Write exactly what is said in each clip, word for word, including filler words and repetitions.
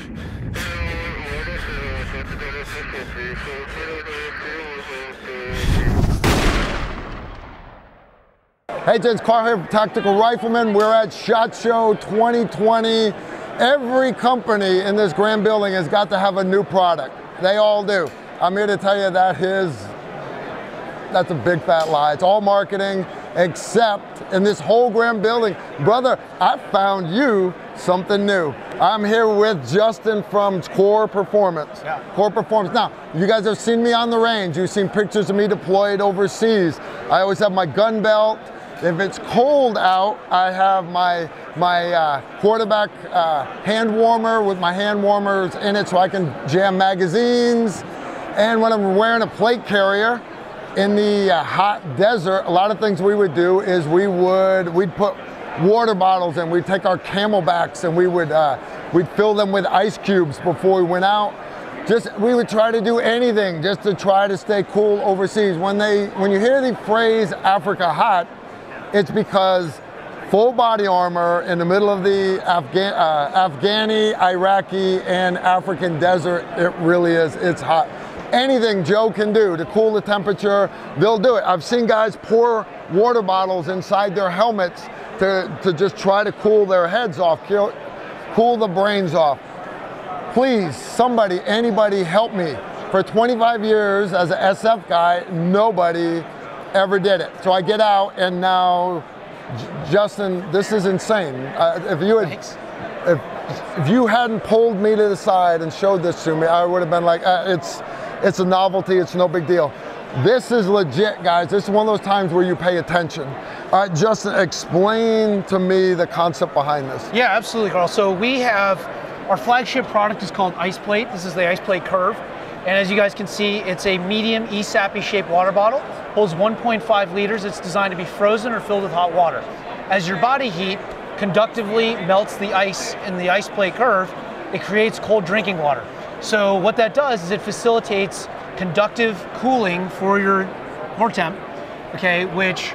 Hey, it's Qore here, Tactical Rifleman. We're at SHOT Show twenty twenty. Every company in this grand building has got to have a new product. They all do. I'm here to tell you that is, that's a big fat lie. It's all marketing, except in this whole grand building. Brother, I found you something new. I'm here with Justin from Qore Performance. Yeah. Qore Performance. Now, you guys have seen me on the range. You've seen pictures of me deployed overseas. I always have my gun belt. If it's cold out, I have my my uh, quarterback uh, hand warmer with my hand warmers in it so I can jam magazines. And when I'm wearing a plate carrier in the uh, hot desert, a lot of things we would do is we would, we'd put water bottles in, we'd take our camelbaks and we would, uh, we'd fill them with ice cubes before we went out. Just, we would try to do anything just to try to stay cool overseas. When they, when you hear the phrase Africa hot, it's because full body armor in the middle of the Afghan, uh, Afghani, Iraqi, and African desert, it really is, it's hot. Anything Joe can do to cool the temperature, they'll do it. I've seen guys pour water bottles inside their helmets to, to just try to cool their heads off, cool, cool the brains off. Please, somebody, anybody help me. For twenty-five years as an S F guy, nobody ever did it. So I get out and now, J Justin, this is insane. Uh, if you had, if, if you hadn't pulled me to the side and showed this to me, I would have been like, uh, it's, it's a novelty, it's no big deal. This is legit, guys. This is one of those times where you pay attention. All right, Justin, explain to me the concept behind this. Yeah, absolutely, Carl. So we have, our flagship product is called Iceplate. This is the Iceplate Curve. And as you guys can see, it's a medium E SAPI shaped water bottle, holds one point five liters. It's designed to be frozen or filled with hot water. As your body heat conductively melts the ice in the Iceplate Curve, it creates cold drinking water. So what that does is it facilitates conductive cooling for your core temp, okay, which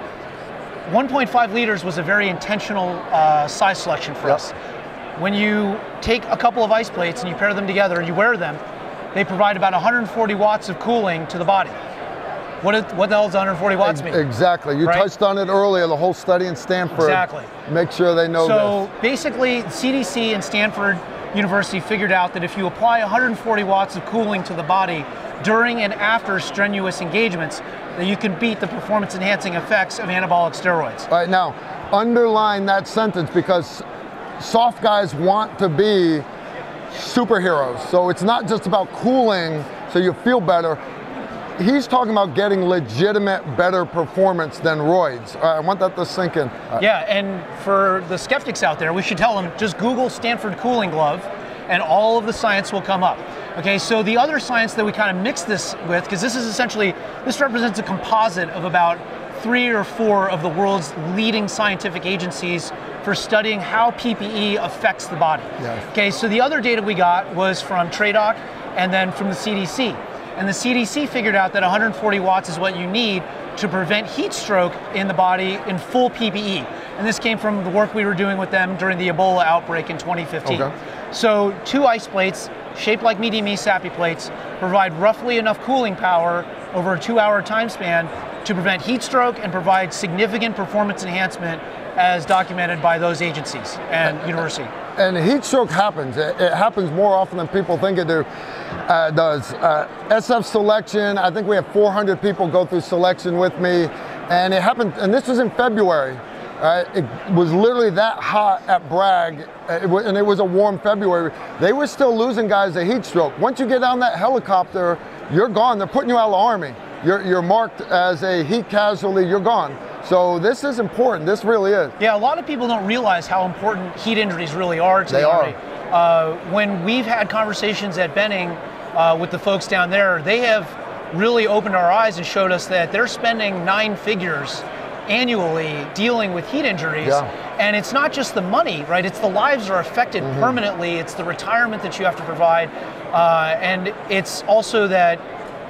one point five liters was a very intentional uh, size selection for yep. us. When you take a couple of ice plates and you pair them together and you wear them, they provide about one hundred forty watts of cooling to the body. What, it, what the hell does one hundred forty watts mean? Exactly, you right? touched on it earlier, the whole study in Stanford. Exactly. Make sure they know so this. So basically, C D C and Stanford University figured out that if you apply one hundred forty watts of cooling to the body during and after strenuous engagements, that you can beat the performance enhancing effects of anabolic steroids. All right, now, underline that sentence because soft guys want to be superheroes. So it's not just about cooling so you feel better. He's talking about getting legitimate better performance than roids. All right, I want that to sink in. Right. Yeah, and for the skeptics out there, we should tell them, just Google Stanford cooling glove and all of the science will come up. Okay, so the other science that we kind of mix this with, because this is essentially, this represents a composite of about three or four of the world's leading scientific agencies for studying how P P E affects the body. Yes. Okay, so the other data we got was from TRADOC and then from the C D C. And the C D C figured out that one hundred forty watts is what you need to prevent heat stroke in the body in full P P E. And this came from the work we were doing with them during the Ebola outbreak in twenty fifteen. Okay. So two ice plates, shaped like medium E SAPI plates, provide roughly enough cooling power over a two hour time span to prevent heat stroke and provide significant performance enhancement as documented by those agencies and university. And heat stroke happens. It, it happens more often than people think it do, uh, does. Uh, S F selection, I think we have four hundred people go through selection with me, and it happened, and this was in February. Uh, it was literally that hot at Bragg, it was, and it was a warm February. They were still losing guys to heat stroke. Once you get on that helicopter, you're gone. They're putting you out of the Army. You're, you're marked as a heat casualty, you're gone. So this is important, this really is. Yeah, a lot of people don't realize how important heat injuries really are to they the Army. Are. Uh, when we've had conversations at Benning uh, with the folks down there, they have really opened our eyes and showed us that they're spending nine figures annually dealing with heat injuries. Yeah. And it's not just the money, right? It's the lives are affected mm-hmm. permanently. It's the retirement that you have to provide. Uh, and it's also that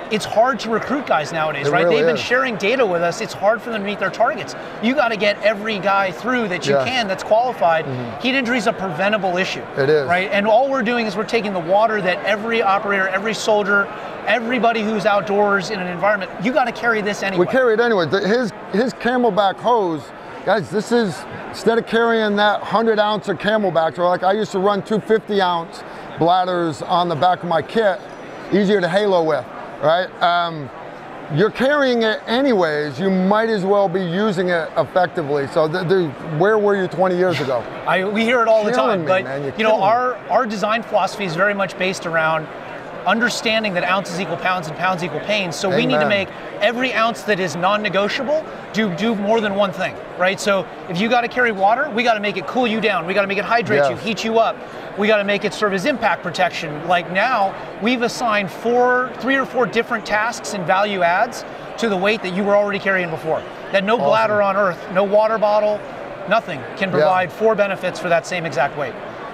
it's hard to recruit guys nowadays, It right? really They've been is. sharing data with us. It's hard for them to meet their targets. You got to get every guy through that you Yes. can that's qualified. Mm-hmm. Heat injury is a preventable issue. It is. Right? And all we're doing is we're taking the water that every operator, every soldier, everybody who's outdoors in an environment, you got to carry this anyway. We carry it anyway. The- His, his camelback hose, guys, this is, instead of carrying that one hundred ounce of camelbacks, or like I used to run two fifty ounce bladders on the back of my kit, easier to halo with, right? Um, you're carrying it anyways, you might as well be using it effectively. So the, the, where were you twenty years ago? I, we hear it all the Killing time, me, but man. You're you know, killing me. our, our design philosophy is very much based around understanding that ounces equal pounds and pounds equal pains. So we need to Amen. make every ounce that is non-negotiable do do more than one thing, right? So if you got to carry water, we got to make it cool you down. We got to make it hydrate Yes. you, heat you up. We got to make it serve as impact protection. Like now, we've assigned four, three or four different tasks and value adds to the weight that you were already carrying before. That no Awesome. bladder on Earth, no water bottle, nothing can provide four benefits for that same exact weight.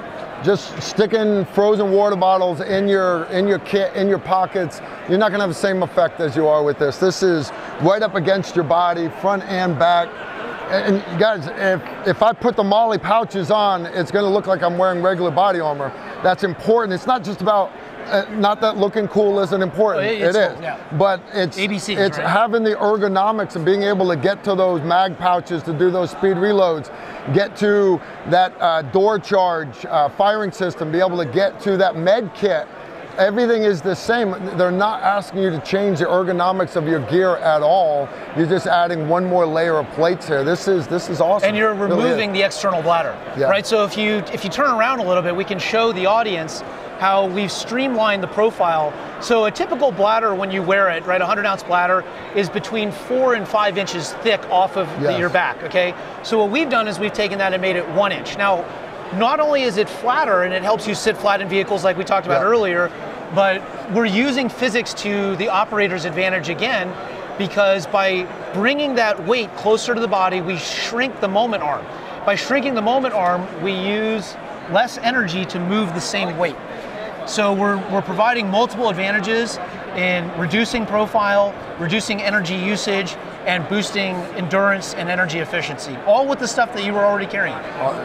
Just sticking frozen water bottles in your in your kit, in your pockets, you're not gonna have the same effect as you are with this. This is right up against your body, front and back. And and guys, if, if I put the Molly pouches on, it's gonna look like I'm wearing regular body armor. That's important. It's not just about, uh, not that looking cool isn't important, Well, it- it's it is. cool, yeah. But it's, A B Cs, it's right? having the ergonomics and being able to get to those mag pouches to do those speed reloads, get to that uh, door charge uh, firing system, be able to get to that med kit. Everything is the same. They're not asking you to change the ergonomics of your gear at all. You're just adding one more layer of plates here. This is this is awesome. And you're It really removing is. the external bladder, Yeah. right? So if you if you turn around a little bit, we can show the audience how we've streamlined the profile. So a typical bladder, when you wear it, right, a one hundred ounce bladder is between four and five inches thick off of the, Yes. your back, okay? So what we've done is we've taken that and made it one inch. Now, not only is it flatter and it helps you sit flat in vehicles like we talked about Yeah. earlier, but we're using physics to the operator's advantage again, because by bringing that weight closer to the body, we shrink the moment arm. By shrinking the moment arm, we use less energy to move the same weight. So we're, we're providing multiple advantages in reducing profile, reducing energy usage, and boosting endurance and energy efficiency, all with the stuff that you were already carrying.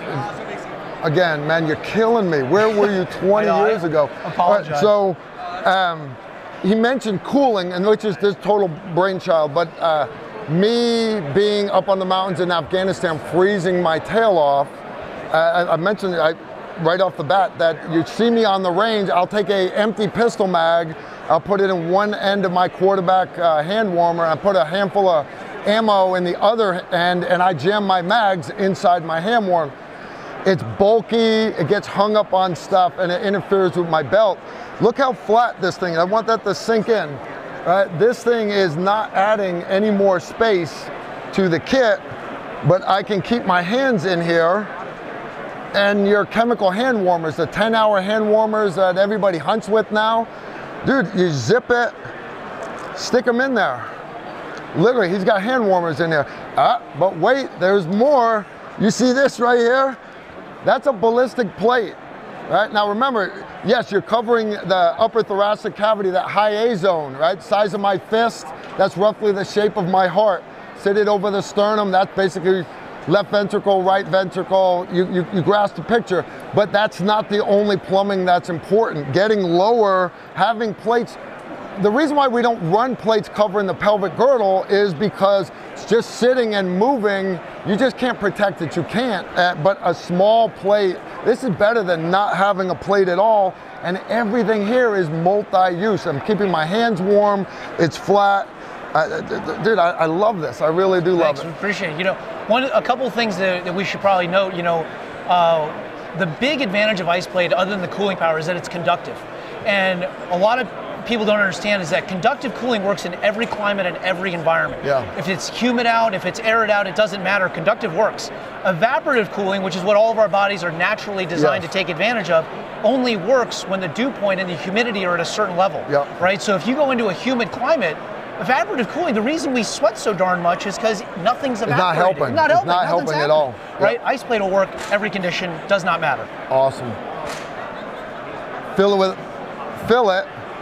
Again, man, you're killing me. Where were you twenty I know, I years ago? apologize. All right, so um, he mentioned cooling, and which is this total brainchild, but uh, me being up on the mountains in Afghanistan, freezing my tail off, uh, I, I mentioned I, right off the bat that you see me on the range, I'll take a empty pistol mag, I'll put it in one end of my quarterback uh, hand warmer, and I put a handful of ammo in the other end, and I jam my mags inside my hand warmer. It's bulky, it gets hung up on stuff, and it interferes with my belt. Look how flat this thing is. I want that to sink in. Right? This thing is not adding any more space to the kit, but I can keep my hands in here. And your chemical hand warmers, the ten hour hand warmers that everybody hunts with now, dude, you zip it, stick them in there. Literally, he's got hand warmers in there. Ah, but wait, there's more. You see this right here? That's a ballistic plate, right? Now remember, yes, you're covering the upper thoracic cavity, that high A zone, right? Size of my fist, that's roughly the shape of my heart. Sit it over the sternum, that's basically left ventricle, right ventricle, you, you, you grasp the picture. But that's not the only plumbing that's important. Getting lower, having plates, the reason why we don't run plates covering the pelvic girdle is because it's just sitting and moving, you just can't protect it, you can't. Uh, but a small plate, this is better than not having a plate at all, and everything here is multi-use. I'm keeping my hands warm, it's flat. Uh, dude, I, I love this, I really do love Thanks, it. we appreciate it. You know, one, a couple of things that, that we should probably note, you know, uh, the big advantage of Iceplate, other than the cooling power, is that it's conductive. And a lot of people don't understand is that conductive cooling works in every climate and every environment. Yeah. If it's humid out, if it's arid out, it doesn't matter. Conductive works. Evaporative cooling, which is what all of our bodies are naturally designed Yes. to take advantage of, only works when the dew point and the humidity are at a certain level. Yeah. Right? So if you go into a humid climate, evaporative cooling, the reason we sweat so darn much is because nothing's evaporating. It's not helping. It's not It's helping. not Nothing's helping at happening. all. Right? Yeah. Iceplate will work every condition, does not matter. Awesome. Fill it with, fill it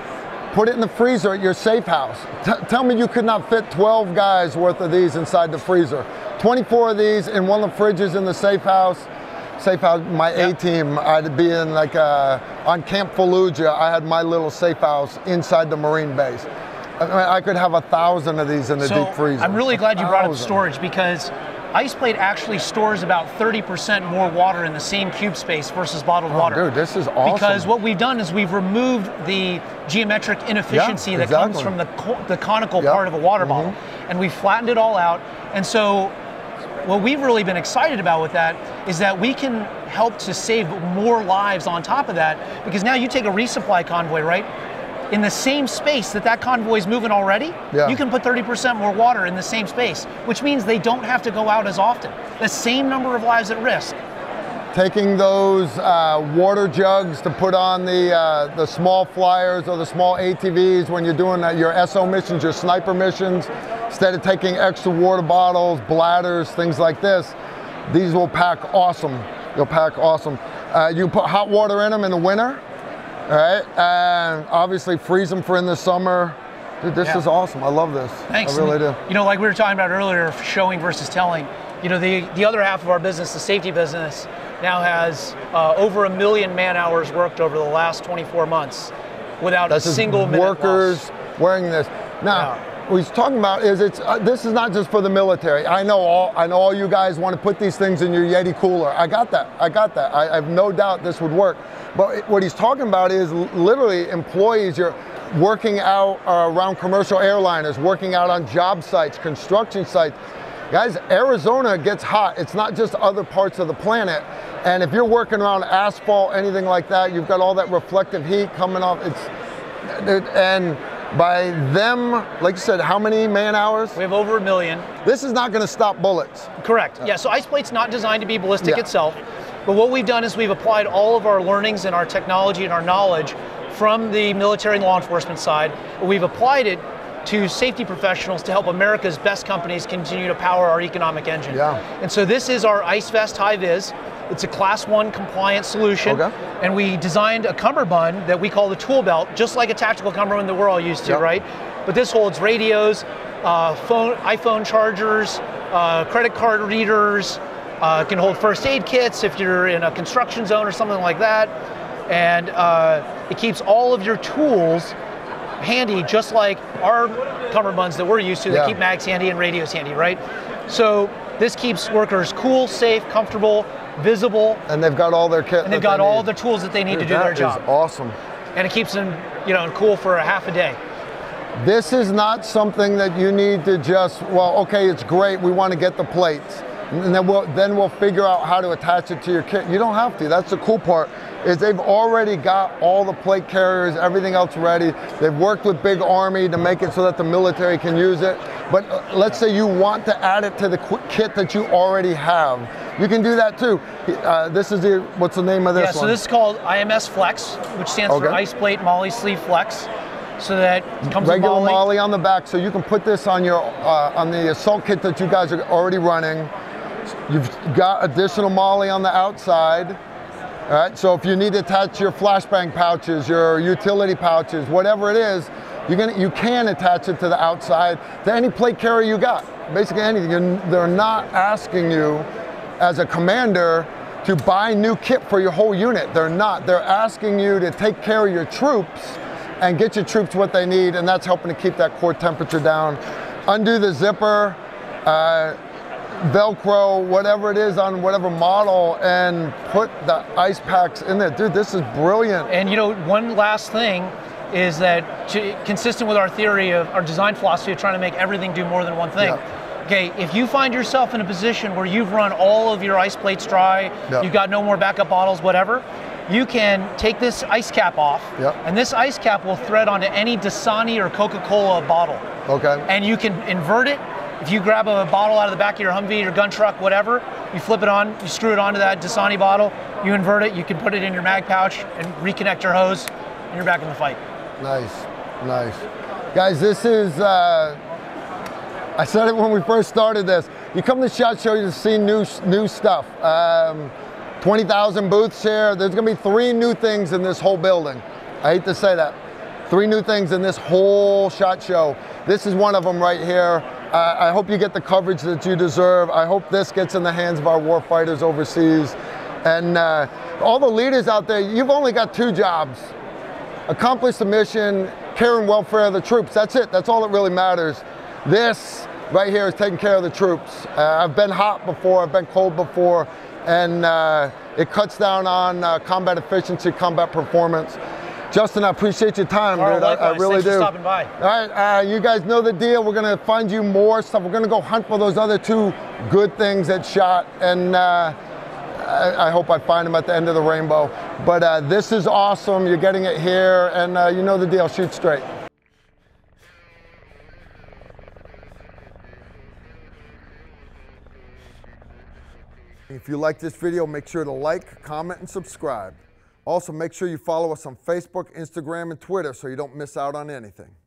Put it in the freezer at your safe house. T tell me you could not fit twelve guys worth of these inside the freezer. twenty-four of these in one of the fridges in the safe house. Safe house, my yep. A-team, I'd be in like a, on Camp Fallujah, I had my little safe house inside the Marine base. I mean, I could have a thousand of these in the so deep freezer. I'm really glad you brought up storage, because Iceplate actually stores about thirty percent more water in the same cube space versus bottled oh, water. Dude, this is awesome. Because what we've done is we've removed the geometric inefficiency yeah, that exactly. comes from the, co the conical yep. part of a water mm-hmm. bottle. And we flattened it all out. And so what we've really been excited about with that is that we can help to save more lives on top of that, because now you take a resupply convoy, right? In the same space that that convoy is moving already, yeah. you can put thirty percent more water in the same space, which means they don't have to go out as often. The same number of lives at risk. Taking those uh, water jugs to put on the, uh, the small flyers or the small A T Vs when you're doing uh, your S O missions, your sniper missions, instead of taking extra water bottles, bladders, things like this, these will pack awesome. They'll pack awesome. Uh, you put hot water in them in the winter. All right, and obviously freeze them for in the summer. Dude, this yeah. is awesome. I love this. Thanks. I really do. You know, like we were talking about earlier, showing versus telling. You know, the the other half of our business, the safety business, now has uh, over a million man hours worked over the last twenty-four months without That's a single minute workers loss. Wearing this. Now, yeah. what he's talking about is it's uh, this is not just for the military. I know all I know all you guys want to put these things in your Yeti cooler. I got that. I got that. I, I have no doubt this would work. But what he's talking about is literally employees. You're working out uh, around commercial airliners, working out on job sites, construction sites. Guys, Arizona gets hot. It's not just other parts of the planet. And if you're working around asphalt, anything like that, you've got all that reflective heat coming off. It's and by them, like you said, how many man hours? We have over a million. This is not going to stop bullets. Correct. Yeah. So Iceplate's not designed to be ballistic yeah. itself. But what we've done is we've applied all of our learnings and our technology and our knowledge from the military and law enforcement side. We've applied it to safety professionals to help America's best companies continue to power our economic engine. Yeah. And so this is our Ice Vest High Vis. It's a class one compliant solution. Okay. And we designed a cummerbund that we call the tool belt, just like a tactical cummerbund that we're all used to, yep. right? But this holds radios, uh, phone, iPhone chargers, uh, credit card readers, Uh, can hold first aid kits if you're in a construction zone or something like that. And uh, it keeps all of your tools handy, just like our cummerbunds that we're used to, yeah. that keep mags handy and radios handy, right? So this keeps workers cool, safe, comfortable, visible. And they've got all their kit. And they've got all the tools that they need Dude, to do their job. That is awesome. And it keeps them, you know, cool for a half a day. This is not something that you need to just, well, okay, it's great, we want to get the plates. And then we'll, then we'll figure out how to attach it to your kit. You don't have to. That's the cool part, is they've already got all the plate carriers, everything else ready. They've worked with Big Army to make it so that the military can use it. But uh, let's say you want to add it to the kit that you already have. You can do that too. Uh, this is the, what's the name of this yeah, one? Yeah, so this is called I M S Flex, which stands okay. for Iceplate Molly Sleeve Flex. So that it comes regular with Molly. Molly on the back, so you can put this on your uh, on the assault kit that you guys are already running. You've got additional Molly on the outside. All right, so if you need to attach your flashbang pouches, your utility pouches, whatever it is, you're gonna, you can attach it to the outside to any plate carrier you got. Basically anything. You're, they're not asking you as a commander to buy new kit for your whole unit. They're not. They're asking you to take care of your troops and get your troops what they need, and that's helping to keep that core temperature down. Undo the zipper, uh, Velcro, whatever it is on whatever model, and put the ice packs in there. Dude, this is brilliant. And you know, one last thing is that, to, consistent with our theory of our design philosophy of trying to make everything do more than one thing. Yeah. Okay, if you find yourself in a position where you've run all of your ice plates dry, yeah. you've got no more backup bottles, whatever, you can take this ice cap off, yep. and this ice cap will thread onto any Dasani or Coca-Cola bottle. Okay. And you can invert it. If you grab a bottle out of the back of your Humvee, your gun truck, whatever, you flip it on, you screw it onto that Dasani bottle, you invert it, you can put it in your mag pouch and reconnect your hose, and you're back in the fight. Nice, nice. Guys, this is, uh, I said it when we first started this, you come to SHOT Show to see new, new stuff. Um, twenty thousand booths here. There's gonna be three new things in this whole building. I hate to say that. Three new things in this whole SHOT Show. This is one of them right here. Uh, I hope you get the coverage that you deserve. I hope this gets in the hands of our war fighters overseas. And uh, all the leaders out there, you've only got two jobs. Accomplish the mission, care and welfare of the troops. That's it, that's all that really matters. This right here is taking care of the troops. Uh, I've been hot before, I've been cold before, and uh, it cuts down on uh, combat efficiency, combat performance. Justin, I appreciate your time, All dude. right, I, I really Thanks do. for stopping by. All right, uh, you guys know the deal. We're gonna find you more stuff. We're gonna go hunt for those other two good things that shot, and uh, I, I hope I find them at the end of the rainbow. But uh, this is awesome. You're getting it here, and uh, you know the deal. Shoot straight. If you like this video, make sure to like, comment, and subscribe. Also, make sure you follow us on Facebook, Instagram, and Twitter so you don't miss out on anything.